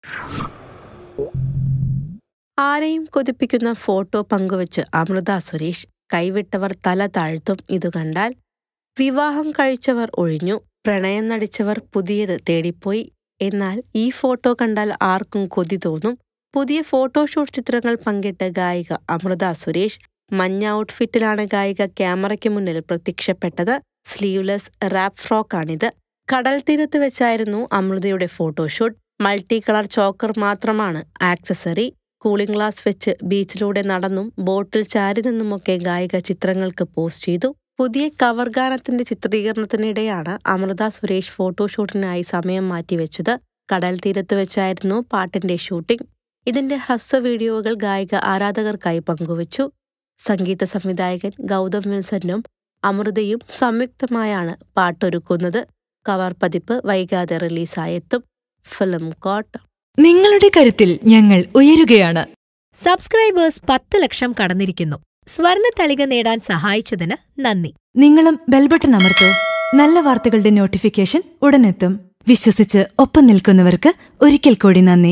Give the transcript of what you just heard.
ആരെയും കൊതിപ്പിക്കുന്ന ഫോട്ടോ പങ്കുവച്ച് അമൃത സുരേഷ്. കൈവിട്ടവർ തല താഴ്ത്തും ഇതു കണ്ടാൽ. വിവാഹം കഴിച്ചവർ ഒഴിഞ്ഞു, പ്രണയം നടിച്ചവർ പുതിയത് തേടിപ്പോയി. എന്നാൽ ഈ ഫോട്ടോ കണ്ടാൽ ആർക്കും കൊതി തോന്നും. പുതിയ ഫോട്ടോഷൂട്ട് ചിത്രങ്ങൾ പങ്കിട്ട് ഗായിക അമൃത സുരേഷ്. മഞ്ഞ ഔട്ട്ഫിറ്റിലാണ് ഗായിക ക്യാമറയ്ക്ക് മുന്നിൽ പ്രത്യക്ഷപ്പെട്ടത്. സ്ലീവ്ലെസ് റാപ്പ് ഫ്രോക്കാണിത്. കടൽ തീരത്ത് വെച്ചായിരുന്നു അമൃതയുടെ ഫോട്ടോഷൂട്ട്. മൾട്ടി കളർ ചോക്കർ മാത്രമാണ് ആക്സസറി. കൂളിംഗ് ഗ്ലാസ് വെച്ച് ബീച്ചിലൂടെ നടന്നും ബോട്ടിൽ ചാരി നിന്നുമൊക്കെ ഗായിക ചിത്രങ്ങൾക്ക് പോസ്റ്റ് ചെയ്തു. പുതിയ കവർ ഗാനത്തിന്റെ ചിത്രീകരണത്തിനിടെയാണ് അമൃത സുരേഷ് ഫോട്ടോഷൂട്ടിനായി സമയം മാറ്റിവെച്ചത്. കടൽ തീരത്ത് വെച്ചായിരുന്നു പാട്ടിന്റെ ഷൂട്ടിംഗ്. ഇതിന്റെ ഹ്രസ്വ വീഡിയോകൾ ഗായിക ആരാധകർക്കായി പങ്കുവച്ചു. സംഗീത സംവിധായകൻ ഗൗതം വിൻസെന്റും അമൃതയും സംയുക്തമായാണ് പാട്ടൊരുക്കുന്നത്. കവർ പതിപ്പ് വൈകാതെ റിലീസായെത്തും. Film coat. നിങ്ങളുടെ കരുത്തിൽ ഞങ്ങൾ ഉയരുകയാണ്. സബ്സ്ക്രൈബേഴ്സ് 10 ലക്ഷം കടന്നിരിക്കുന്നു. സ്വർണ തളിക നേടാൻ സഹായിച്ചതിന് നന്ദി. നിങ്ങളും ബെൽബട്ടൺ അമർത്തോ. നല്ല വാർത്തകളുടെ നോട്ടിഫിക്കേഷൻ ഉടനെത്തും. വിശ്വസിച്ച് ഒപ്പം നിൽക്കുന്നവർക്ക് ഒരിക്കൽ കൂടി നന്ദി.